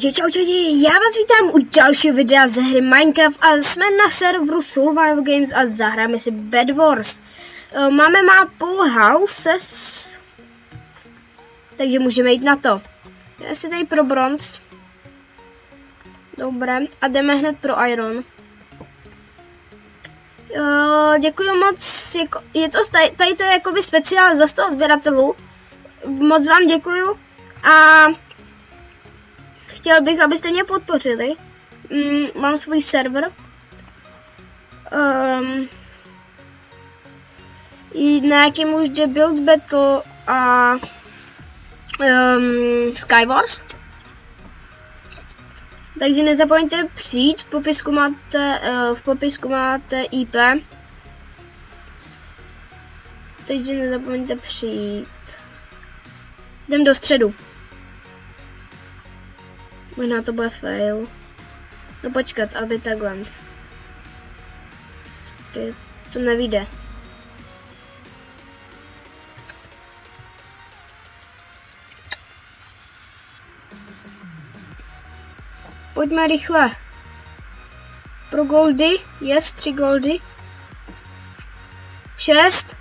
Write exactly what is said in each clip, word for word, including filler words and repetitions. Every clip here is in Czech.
Takže čau čau, já vás vítám u dalšího videa ze hry Minecraft a jsme na serveru Survival Games a zahrajeme si Bed Wars. Máme mapu Houses, takže můžeme jít na to. Já si tady pro bronz. Dobré, a jdeme hned pro iron. Uh, děkuji moc, jako, je to, tady, tady to je jakoby speciál za sto odběratelů. Moc vám děkuju a chtěl bych, abyste mě podpořili. Mm, mám svůj server. Um, na jakým už jde Build Battle a um, Skywars. Takže nezapomeňte přijít, v popisku máte, uh, v popisku máte I P. Takže nezapomeňte přijít. Jdem do středu. Možná to bude fail. No počkat, aby takhle. Zpět. To nevíde. Pojďme rychle. Pro goldy. Yes, tři goldy. Šest.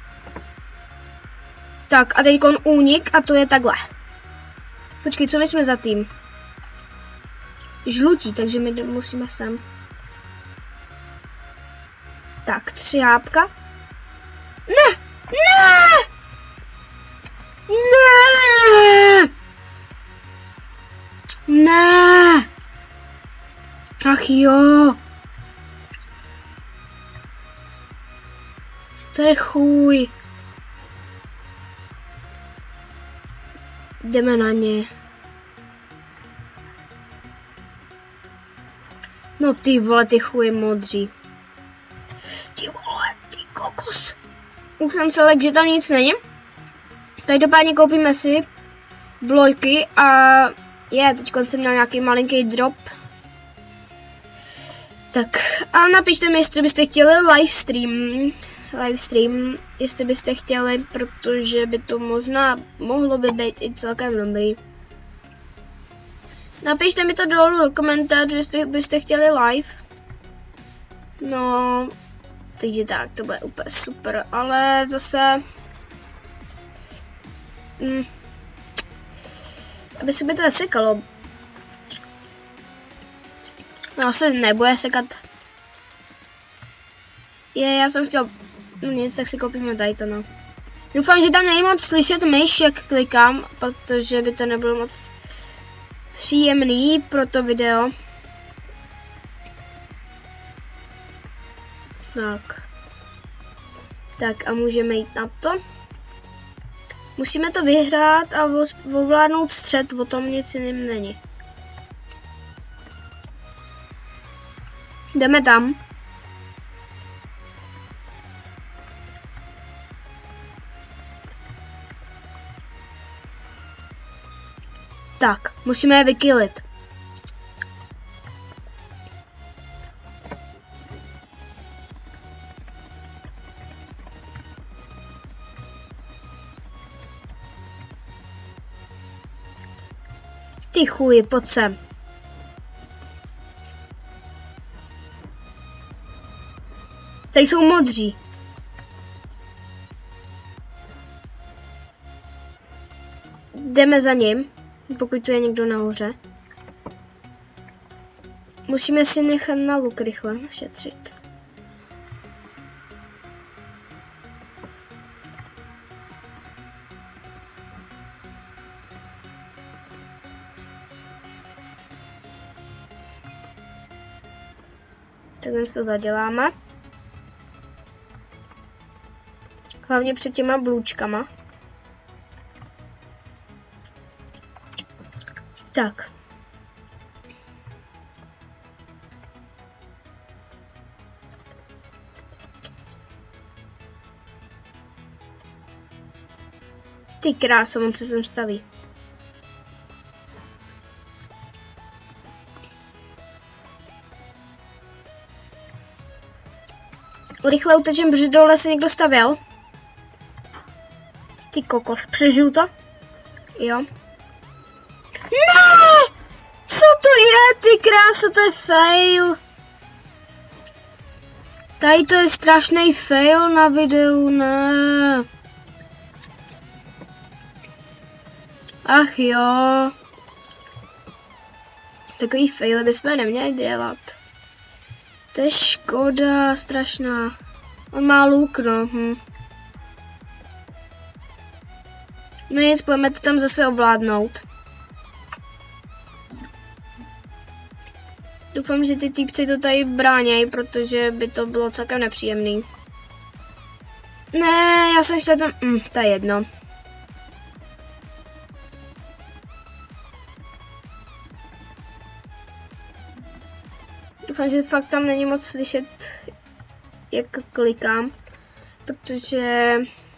Tak a teď únik a to je takhle. Počkej, co my jsme za tým? Žlutí, takže my musíme sem. Tak, tři jápka. Ne! Ne! Ne! Ne! Ach jo! To je chuj. Jdeme na ně. No ty vole, ty chuje modří. Ty vole, ty kokos. Už jsem se lek, že tam nic není. Každopádně koupíme si blojky a je, teď jsem měl nějaký malinký drop. Tak a napište mi, jestli byste chtěli livestream. Livestream, jestli byste chtěli, protože by to možná mohlo by být i celkem dobrý. Napište mi to dolů do komentářů, jestli byste chtěli live. No, takže tak, to bude úplně super, ale zase... Hm, aby se mi to nesekalo. No, se nebude sekat. Je, já jsem chtěl... No nic, tak si koupíme tady to, no. Doufám, že tam není moc slyšet myš, jak klikám, protože by to nebylo moc příjemný pro to video. Tak. Tak a můžeme jít na to. Musíme to vyhrát a ovládnout střed, o tom nic jiným není. Jdeme tam. Tak, musíme je vykilit. Ty chuji, pojď sem. Tady jsou modří. Jdeme za ním, pokud tu je někdo nahoře. Musíme si nechat na luk rychle šetřit. Takhle to zaděláme. Hlavně před těma blůčkama. Tak. Ty kráso, on se sem staví. Rychle utečem, protože dole se někdo stavěl. Ty kokos, přežiju to? Jo. Ne! Co to krása, to je fail. Tady to je strašný fail na videu, ne. Ach jo. Takový faily bychom neměli dělat. To je škoda, strašná. On má luk, no. Hm. No nic, pojďme to tam zase ovládnout. Doufám, že ty týpci to tady bránějí, protože by to bylo celkem nepříjemný. Ne, já jsem chtěla tam... Hm, to je jedno. Doufám, že fakt tam není moc slyšet, jak klikám, protože...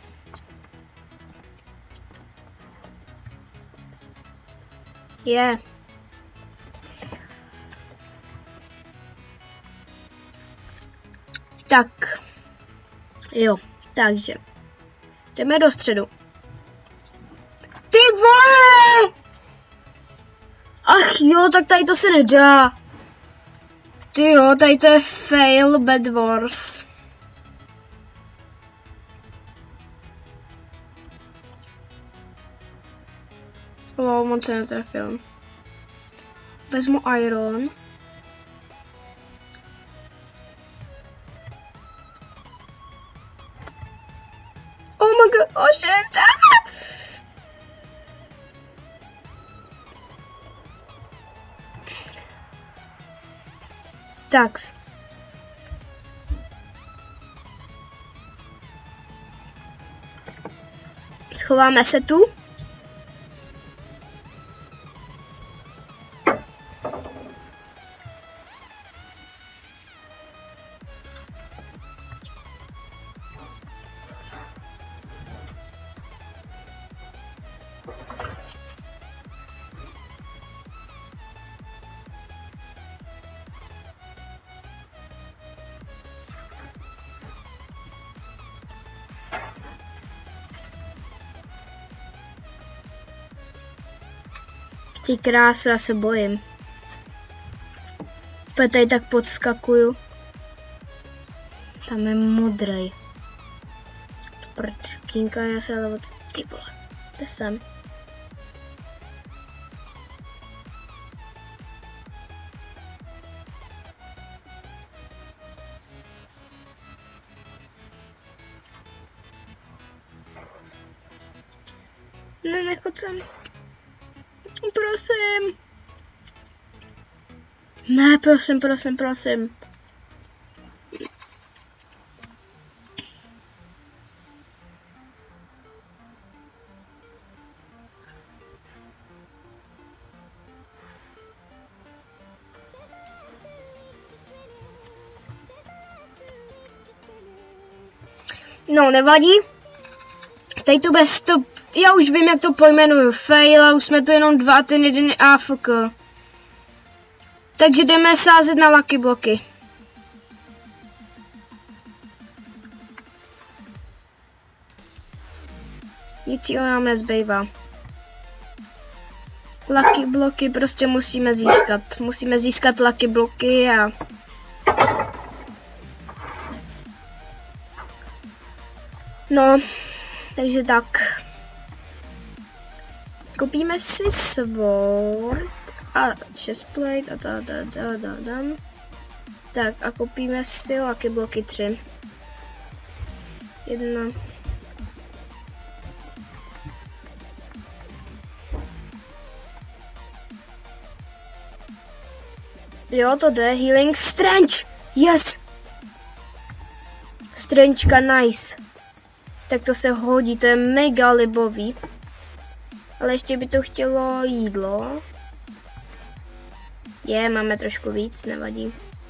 Je. Tak. Jo, takže. Jdeme do středu. Ty vole! Ach jo, tak tady to se nedá. Ty jo, tady to je fail Bed Wars. Wow, moc se netrefil. Vezmu iron. Oh my god, oh shit! Tak. Schováme se tu. Ty krásy, já se bojím. Protože tady tak podskakuju. Tam je modrej. Prd, kýnka, já se ale od... Ty vole, to jsem. Ne, nechod sem. Prosím. Ne, prosím, prosím, prosím. No, nevadí. Tady to bez to... Já už vím, jak to pojmenuju. Fail, a už jsme to jenom dva, ten jeden je A F K. Takže jdeme sázet na lucky bloky. Nic jiného nám nezbývá. Lucky bloky prostě musíme získat. Musíme získat lucky bloky a... No, takže tak. Koupíme si sword a chestplate a da, da, da, da, da. Tak a koupíme si lucky bloky tři. Jedna. Jo, to jde. Healing Strange. Yes. Strangeka, nice. Tak to se hodí, to je mega libový. Ale ještě by to chtělo jídlo. Je, máme trošku víc, nevadí.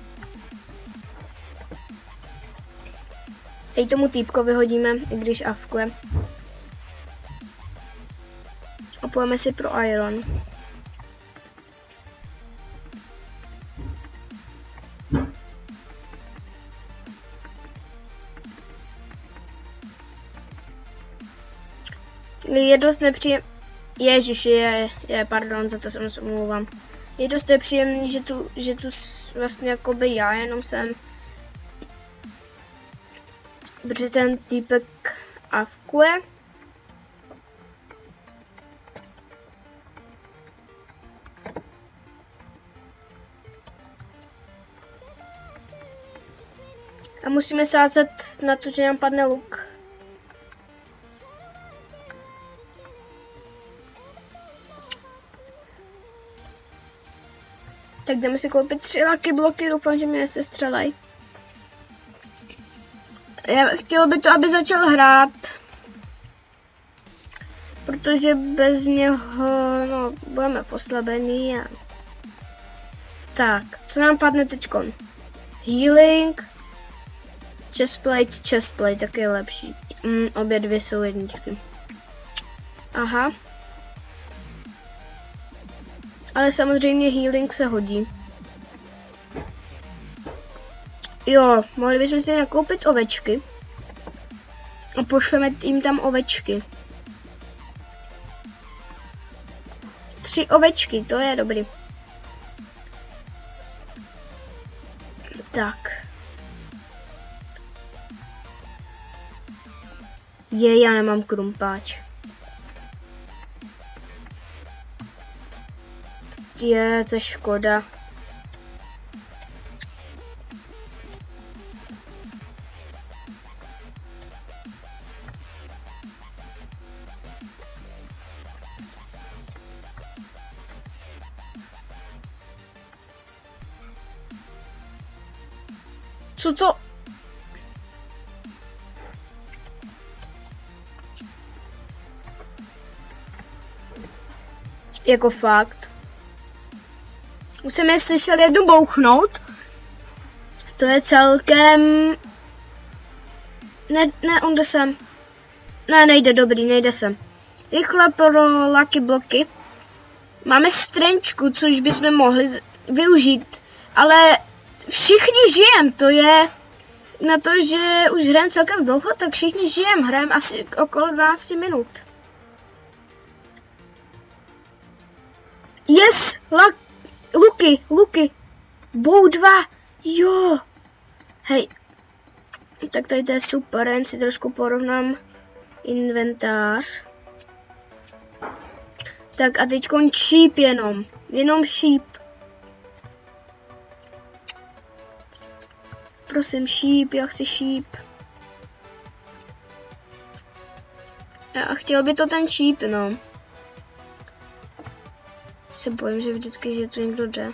Teď tomu týpkovi hodíme, i když avkuje. A půjdeme si pro iron. Je dost nepříjemné. Ježiši, je, je, pardon, za to jsem se omlouvám. Je dost nepříjemný, že tu, že tu vlastně jakoby já jenom jsem. Protože ten týpek avkuje. A musíme sázet na to, že nám padne luk. Tak jdeme si koupit tři lucky bloky, doufám, že mě nesestřelej. Já chtěla by to, aby začal hrát. Protože bez něho, no, budeme poslabení. A... Tak, co nám padne teďkon? Healing. Chestplate, chestplate, tak je lepší. Mm, obě dvě jsou jedničky. Aha. Ale samozřejmě healing se hodí. Jo, mohli bychom si nakoupit ovečky. A pošleme jim tam ovečky. Tři ovečky, to je dobrý. Tak. Je, já nemám krumpáč. Je, to je škoda. Co to? Jako fakt. Už jsem je slyšel jednu bouchnout. To je celkem... Ne, ne, on jde sem. Ne, nejde, dobrý, nejde sem. Rychle pro lucky bloky. Máme strenčku, což bychom mohli využít. Ale všichni žijem, to je... Na to, že už hrajeme celkem dlouho, tak všichni žijem. Hrajeme asi okolo dvanáct minut. Yes! Luck, luky, luky. Bow dva. Jo. Hej. Tak tady to je super, jen si trošku porovnám inventář. Tak a teď šíp jenom. Jenom šíp. Prosím, šíp, já chci šíp. A chtěl by to ten šíp, no. Se bojím, že vždycky, že tu někdo jde.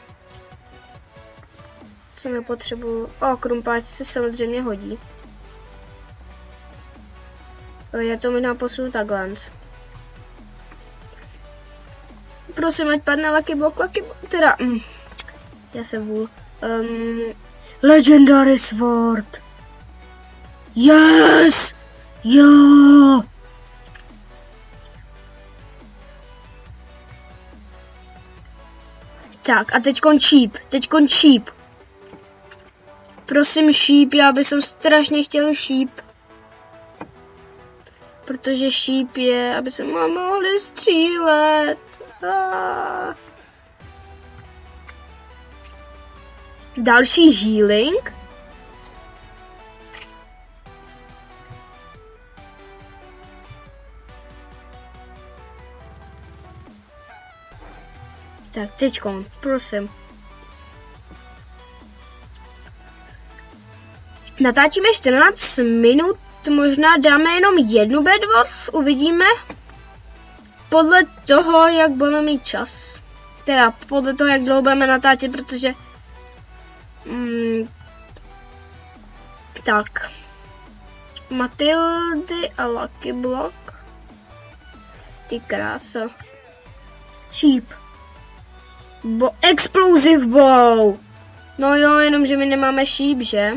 Co nepotřebuju. O, krumpáč se samozřejmě hodí. Ale já to možná posunu takhle. Prosím, ať padne lucky block, lucky block, teda, mm, já se vůl. Um, Legendary Sword. Yes! Jo! Tak a teď šíp, teď šíp. Prosím šíp, já bych strašně chtěl šíp. Protože šíp je, aby se mohli střílet. Ah. Další healing. Tak, teďkon, prosím. Natáčíme čtrnáct minut, možná dáme jenom jednu Bed Wars, uvidíme. Podle toho, jak budeme mít čas. Teda, podle toho, jak dlouho budeme natáčet, protože... Mm, tak. Matildy a Lucky Block. Ty krása. Sheep. Bo explosive bow. No jo, jenom že my nemáme šíp, že?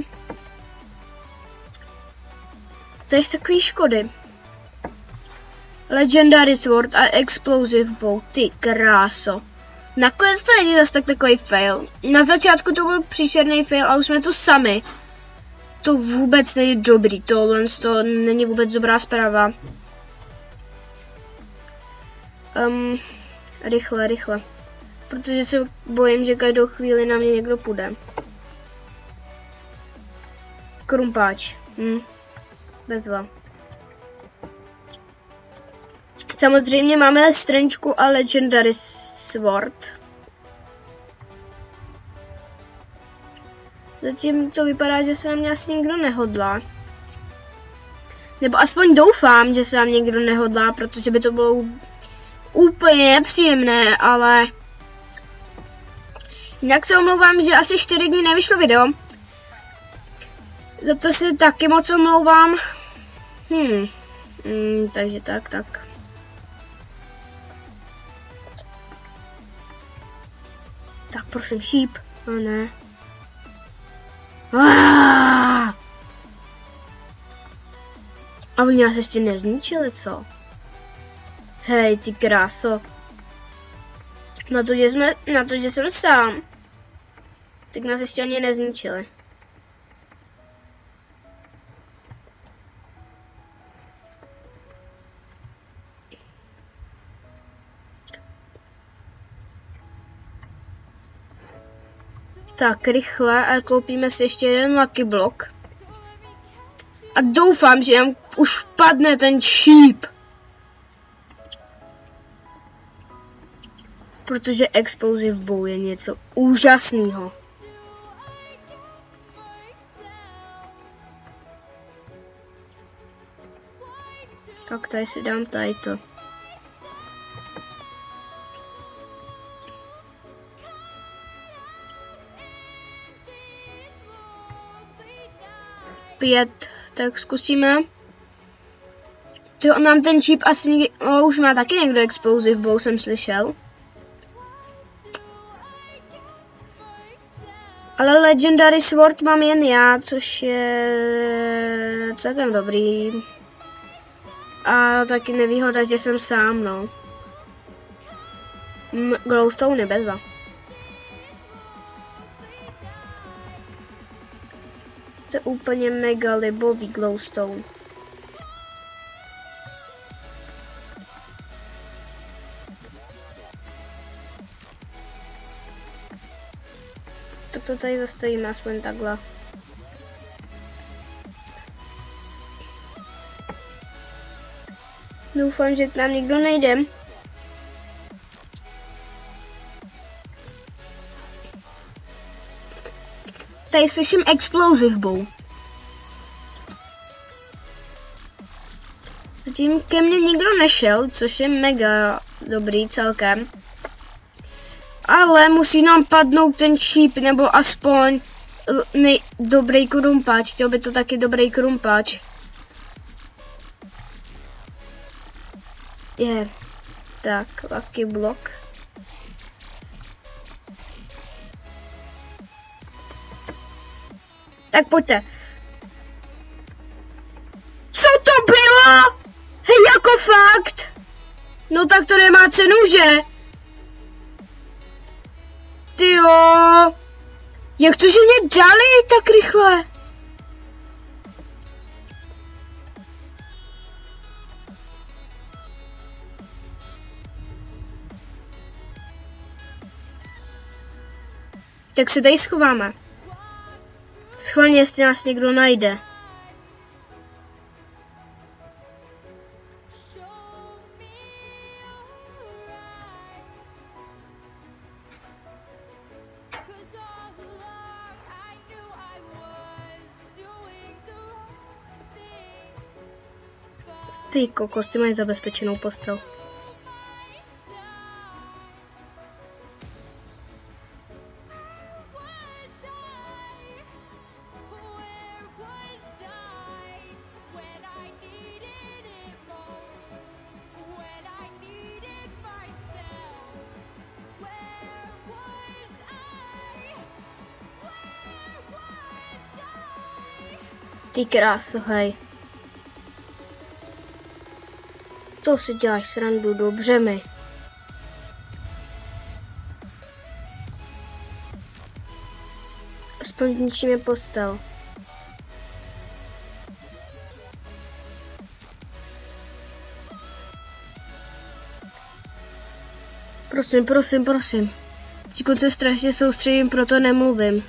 To je takový škody. Legendary Sword a explosive bow. Ty kráso. Nakonec to není zase tak takový fail. Na začátku to byl příšerný fail a už jsme tu sami. To vůbec není dobrý. Tohle to není vůbec dobrá zpráva. Um, rychle, rychle. Protože se bojím, že každou chvíli na mě někdo půjde. Krumpáč. Hm. Bezva. Samozřejmě máme straničku a Legendary Sword. Zatím to vypadá, že se na mě asi nikdo nehodlá. Nebo aspoň doufám, že se na mě někdo nehodlá, protože by to bylo úplně nepříjemné, ale... Jinak se omlouvám, že asi čtyři dny nevyšlo video. Za to se taky moc omlouvám. Hmm. Hmm, takže tak, tak. Tak prosím, šíp. No ne. Aaaa! A oni nás ještě nezničili, co? Hej, ty kráso. Na to, že jsme, na to, že jsem sám. Tak nás ještě ani nezničili. Tak, rychle a koupíme si ještě jeden lucky block. A doufám, že nám už padne ten šíp. Protože explosive bow je něco úžasného. Tak tady si dám tady to. Pět, tak zkusíme. To nám ten čip asi někdy, oh, už má taky někdo explosive bow, jsem slyšel. Ale Legendary Sword mám jen já, což je celkem dobrý. A taky nevýhoda, že jsem sám, no. Glowstone bezva. To je úplně mega libový glowstone. Tak to tady zastavíme aspoň takhle. Doufám, že k nám nikdo nejde. Tady slyším explosive bow. Zatím ke mně nikdo nešel, což je mega dobrý celkem. Ale musí nám padnout ten šíp, nebo aspoň nej dobrý krumpáč. Chtěl by to taky dobrý krumpáč. Je. Tak, lucky block. Tak pojďte. Co to bylo? Hej, jako fakt? No tak to nemá cenu, že? Tyjo. Jak to, že mě dali tak rychle? Tak se tady schováme. Schválně, jestli nás někdo najde. Ty kokos, ty mají zabezpečenou postel. Ty kráso, hej. To si děláš srandu, dobře mi. Aspoň ničím postel. Prosím, prosím, prosím. Teď se strašně soustředím, proto nemluvím.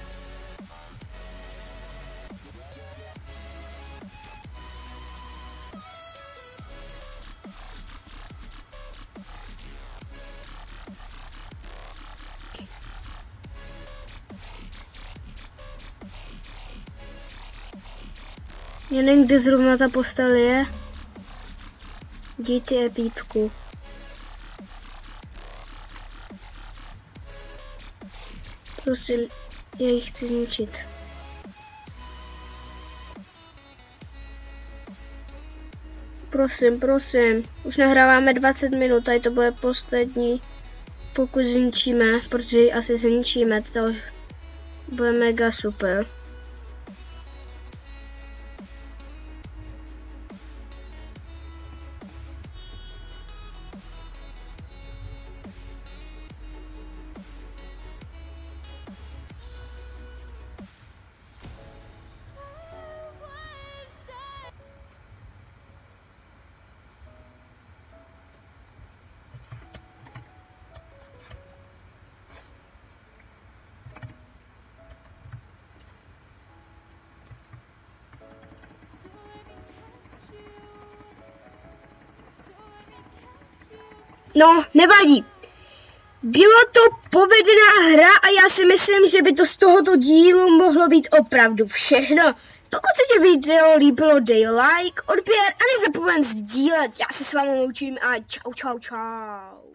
Já nevím, kde zrovna ta postel je. Dítě je pípku. Prosím, já ji chci zničit. Prosím, prosím. Už nahráváme dvacet minut, a to bude poslední. Pokud zničíme, protože ji asi zničíme, to už bude mega super. No, nevadí. Byla to povedená hra a já si myslím, že by to z tohoto dílu mohlo být opravdu všechno. Pokud se ti video líbilo, dej like, odběr a nezapomeň sdílet. Já se s vámi loučím a čau, čau, čau.